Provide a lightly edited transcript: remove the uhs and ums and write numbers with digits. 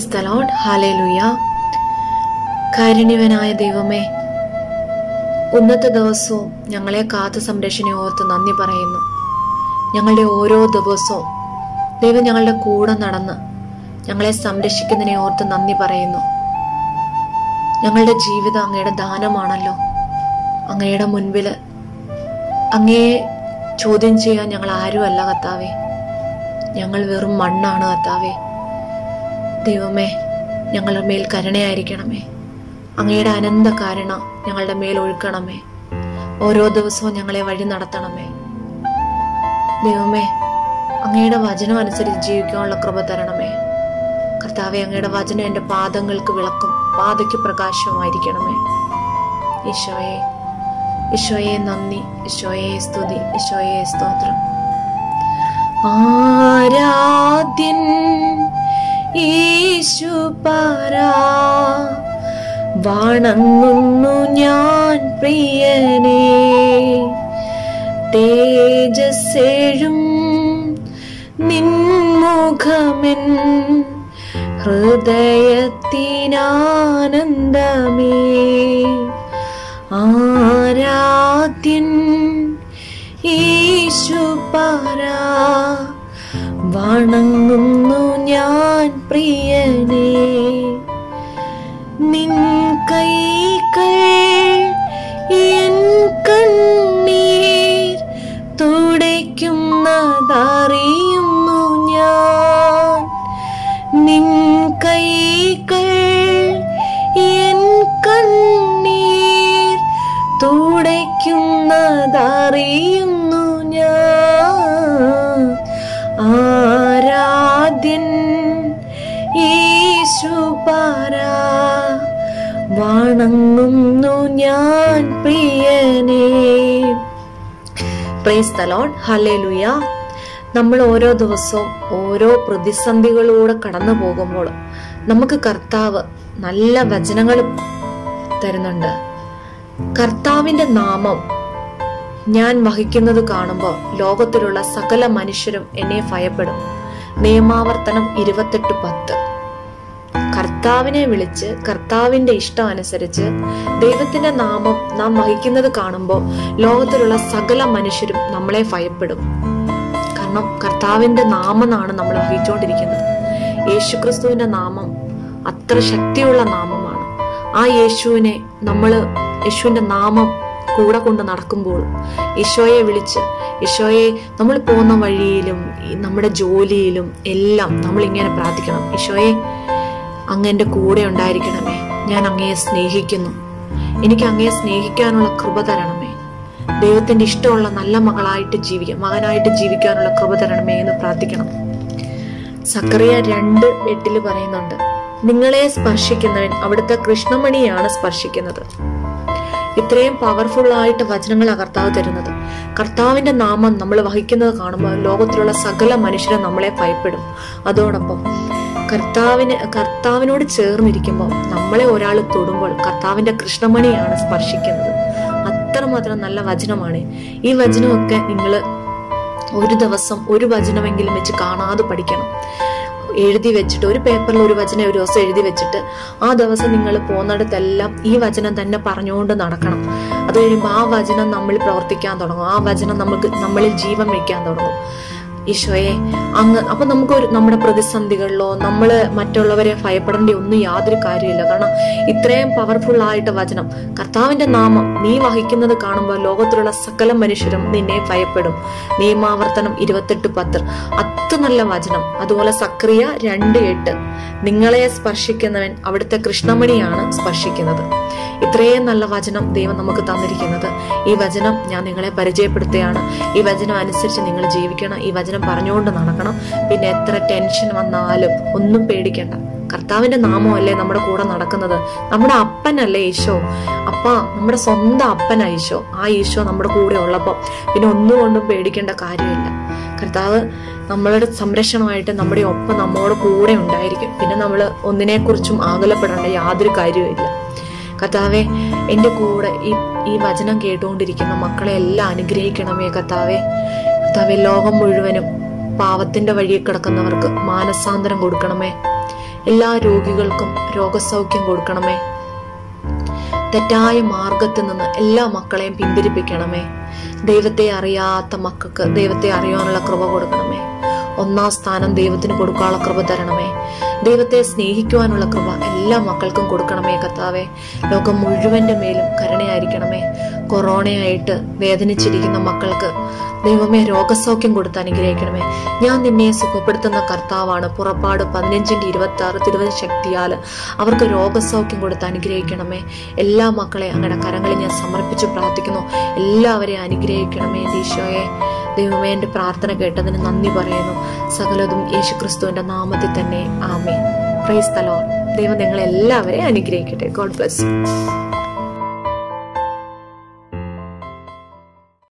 Price the Lord. Hallelujah. കാരുണ്യവാനായ ദൈവമേ, ഇന്നത്തെ ദിവസവും ഞങ്ങളെ കാത്ത് സംരക്ഷണയെ ഓർത്ത് നന്ദി പറയുന്നു. ഞങ്ങളുടെ ഓരോ ദിവസവും ദൈവം ഞങ്ങളുടെ കൂടെ നടന്ന് ഞങ്ങളെ സംരക്ഷിക്കുന്നതിനെ ഓർത്ത് നന്ദി പറയുന്നു. ഞങ്ങളുടെ ജീവിതം അങ്ങയുടെ ദാനമാണല്ലോ. അങ്ങയുടെ മുൻപിൽ അങ്ങയെ ചോദ്യം ചെയ്യാൻ ഞങ്ങൾ ആരുമല്ല കർത്താവേ. ഞങ്ങൾ വെറും മണ്ണാണ് കർത്താവേ. ദൈവമേ, ഞങ്ങളുടെ മേൽ കരുണയായിരിക്കണമേ. അങ്ങയുടെ അനന്ത കരുണ ഞങ്ങളുടെ മേൽ ഒഴുക്കണമേ. ഓരോ ദിവസവും ഞങ്ങളെ വഴി നടത്തണമേ. ദൈവമേ, അങ്ങയുടെ വചനം അനുസരിച്ച് ജീവിക്കാനുള്ള കൃപ തരണമേ. കർത്താവെ, അങ്ങയുടെ വചനം എൻ്റെ പാദങ്ങൾക്ക് വിളക്കും പാതയ്ക്ക് പ്രകാശവുമായിരിക്കണമേ. ഈശോയെ, ഈശോയെ നന്ദി, ഈശോയെ സ്തുതി, ഈശോയെ സ്തോത്രം. ആരാധ്യൻ യേശുപരാ, വണങ്ങുന്നു ഞാൻ പ്രിയനേ. തേജസ്സേഴും നിൻമുഖമെൻ ഹൃദയത്തിനാനന്ദമേ. ആരാധ്യൻ യേശുപരാ, വണങ്ങുന്നു ഞാൻ പ്രിയനേ. നിൻ കൈകൾ എൻ കണ്ണീർ തുടയ്ക്കുന്നതറിയുന്നു ഞാൻ. നിൻ കൈകൾ എൻ കണ്ണീർ തുടയ്ക്കുന്നതറിയുന്നു ഞാൻ. ആരാധ്യൻ യേശുപരാ, വണങ്ങുന്നു ഞാൻ പ്രിയനേ. Praise the Lord. ഹല്ലേലൂയ. നമ്മൾ ഓരോ ദിവസവും ഓരോ പ്രതിസന്ധികളിലൂടെ കടന്നു പോകുമ്പോൾ നമുക്ക് കർത്താവ് നല്ല വചനങ്ങൾ തരുന്നുണ്ട്. കർത്താവിന്റെ നാമം ഞാൻ വഹിക്കുന്നത് കാണുമ്പോൾ ലോകത്തിലുള്ള സകല മനുഷ്യരും എന്നെ ഭയപ്പെടും. നിയമാവർത്തനം 28:10. കർത്താവിനെ വിളിച്ച് കർത്താവിന്റെ ഇഷ്ടം അനുസരിച്ച് ദൈവത്തിന്റെ നാമം നാം വഹിക്കുന്നത് കാണുമ്പോൾ ലോകത്തിലുള്ള സകല മനുഷ്യരും നമ്മളെ ഭയപ്പെടും. കാരണം കർത്താവിന്റെ നാമമാണ് നമ്മൾ വഹിച്ചുകൊണ്ടിരിക്കുന്നത്. യേശുക്രിസ്തുവിന്റെ നാമം അത്ര ശക്തിയുള്ള നാമമാണ്. ആ യേശുവിന്റെ നാമം കൂടെ കൊണ്ട് നടക്കുമ്പോൾ, ഈശോയെ വിളിച്ച്, ഈശോയെ നമ്മൾ പോകുന്ന വഴിയിലും നമ്മുടെ ജോലിയിലും എല്ലാം നമ്മൾ ഇങ്ങനെ പ്രാർത്ഥിക്കണം. ഈശോയെ, അങ്ങ് എൻ്റെ കൂടെ ഉണ്ടായിരിക്കണമേ. ഞാൻ അങ്ങയെ സ്നേഹിക്കുന്നു. എനിക്ക് അങ്ങയെ സ്നേഹിക്കാനുള്ള കൃപ തരണമേ. ദൈവത്തിന്റെ ഇഷ്ടമുള്ള നല്ല മകനായിട്ട് ജീവിക്കാനുള്ള കൃപ തരണമേ എന്ന് പ്രാർത്ഥിക്കണം. സക്കറിയ 2:8 പറയുന്നുണ്ട്, നിങ്ങളെ സ്പർശിക്കുന്നവൻ അവിടുത്തെ കൃഷ്ണമണിയാണ് സ്പർശിക്കുന്നത്. ഇത്രയും പവർഫുൾ ആയിട്ട് വചനങ്ങൾ കർത്താവ് തരുന്നത്. കർത്താവിന്റെ നാമം നമ്മൾ വഹിക്കുന്നത് കാണുമ്പോൾ ലോകത്തിലുള്ള സകല മനുഷ്യരും നമ്മളെ ഭയപ്പെടും. അതോടൊപ്പം കർത്താവിനോട് ചേർന്നിരിക്കുമ്പോൾ നമ്മളെ ഒരാൾ തൊടുമ്പോൾ കർത്താവിന്റെ കൃഷ്ണമണിയാണ് സ്പർശിക്കുന്നത്. അത്രമാത്രം നല്ല വചനമാണ്. ഈ വചനമൊക്കെ നിങ്ങൾ ഒരു ദിവസം ഒരു വചനമെങ്കിലും വെച്ച് കാണാതെ പഠിക്കണം. എഴുതി വെച്ചിട്ട്, ഒരു പേപ്പറിൽ ഒരു വചനം ഒരു ദിവസം എഴുതി വെച്ചിട്ട് ആ ദിവസം നിങ്ങൾ പോകുന്നിടത്തെല്ലാം ഈ വചനം തന്നെ പറഞ്ഞുകൊണ്ട് നടക്കണം. അത് കഴിയുമ്പോൾ ആ വചനം നമ്മളിൽ പ്രവർത്തിക്കാൻ തുടങ്ങും. ആ വചനം നമ്മളിൽ ജീവൻ വയ്ക്കാൻ തുടങ്ങും. ഈശോയെ അങ്ങ് അപ്പൊ നമ്മുടെ പ്രതിസന്ധികളിലോ നമ്മൾ മറ്റുള്ളവരെ ഭയപ്പെടേണ്ട ഒന്നും യാതൊരു കാര്യമില്ല. കാരണം ഇത്രയും പവർഫുൾ ആയിട്ട് വചനം, കർത്താവിന്റെ നാമം നീ വഹിക്കുന്നത് കാണുമ്പോൾ ലോകത്തിലുള്ള സകല മനുഷ്യരും നിന്നെ ഭയപ്പെടും. നിയമാവർത്തനം 28:10. അത്ര നല്ല വചനം. അതുപോലെ സക്കറിയ 2:8, നിങ്ങളെ സ്പർശിക്കുന്നവൻ അവിടുത്തെ കൃഷ്ണമണിയാണ് സ്പർശിക്കുന്നത്. ഇത്രയും നല്ല വചനം ദൈവം നമുക്ക് തന്നിരിക്കുന്നത്. ഈ വചനം ഞാൻ നിങ്ങളെ പരിചയപ്പെടുത്തുകയാണ്. ഈ വചനം അനുസരിച്ച് നിങ്ങൾ ജീവിക്കണം. ഈ വചനം പറഞ്ഞുകൊണ്ട് നടക്കണം. പിന്നെ എത്ര ടെൻഷൻ വന്നാലും ഒന്നും പേടിക്കണ്ട. കർത്താവിന്റെ നാമമല്ലേ നമ്മുടെ കൂടെ നടക്കുന്നത്. നമ്മുടെ അപ്പനല്ലേ ഈശോ. നമ്മുടെ സ്വന്തം അപ്പനാ ഈശോ. ആ ഈശോ നമ്മുടെ കൂടെ ഉള്ളപ്പോൾ പിന്നെ ഒന്നുകൊണ്ടും പേടിക്കേണ്ട കാര്യമില്ല. കർത്താവ് നമ്മളുടെ സംരക്ഷണമായിട്ട് നമ്മുടെ ഒപ്പം നമ്മോട് കൂടെ ഉണ്ടായിരിക്കും. പിന്നെ നമ്മൾ ഒന്നിനെക്കുറിച്ചും ആകുലപ്പെടേണ്ട യാതൊരു കാര്യവുമില്ല. കർത്താവെ, എൻ്റെ കൂടെ ഈ വചനം കേട്ടുകൊണ്ടിരിക്കുന്ന മക്കളെ എല്ലാം അനുഗ്രഹിക്കണമേ കർത്താവെ. ലോകം മുഴുവനും പാവത്തിന്റെ വഴിയിൽ കിടക്കുന്നവർക്ക് മാനസാന്തരം കൊടുക്കണമേ. എല്ലാ രോഗികൾക്കും രോഗസൗഖ്യം കൊടുക്കണമേ. തെറ്റായ മാർഗത്തിൽ നിന്ന് എല്ലാ മക്കളെയും പിന്തിരിപ്പിക്കണമേ. ദൈവത്തെ അറിയാത്ത മക്കൾക്ക് ദൈവത്തെ അറിയാനുള്ള കൃപ കൊടുക്കണമേ. ഒന്നാം സ്ഥാനം ദൈവത്തിന് കൊടുക്കാനുള്ള കൃപ തരണമേ. ദൈവത്തെ സ്നേഹിക്കുവാനുള്ള കൃപ എല്ലാ മക്കൾക്കും കൊടുക്കണമേ കർത്താവേ. ലോകം മുഴുവന്റെ മേലും കരുണയായിരിക്കണമേ. കൊറോണയായിട്ട് വേദനിച്ചിരിക്കുന്ന മക്കൾക്ക് ദൈവമേ രോഗസൗഖ്യം കൊടുത്ത് അനുഗ്രഹിക്കണമേ. ഞാൻ നിന്നെ സുഖപ്പെടുത്തുന്ന കർത്താവാണ്. പുറപ്പാട് 15:26 തിരുവശക്തിയാൽ അവർക്ക് രോഗസൗഖ്യം കൊടുത്ത് അനുഗ്രഹിക്കണമേ. എല്ലാ മക്കളെ അങ്ങയുടെ കരങ്ങളിൽ ഞാൻ സമർപ്പിച്ച് പ്രാർത്ഥിക്കുന്നു. എല്ലാവരെയും അനുഗ്രഹിക്കണമേ ഈശോയെ. ദൈവമേ, എന്റെ പ്രാർത്ഥന കേട്ടതിന് നന്ദി പറയുന്നു. സകലതും യേശുക്രിസ്തുവിന്റെ നാമത്തിൽ തന്നെ ആമേൻ. Price the Lord. ദൈവം നിങ്ങളെ എല്ലാവരെയും അനുഗ്രഹിക്കട്ടെ. God bless U.